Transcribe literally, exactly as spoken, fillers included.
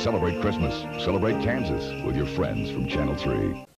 Celebrate Christmas. Celebrate Kansas with your friends from Channel three.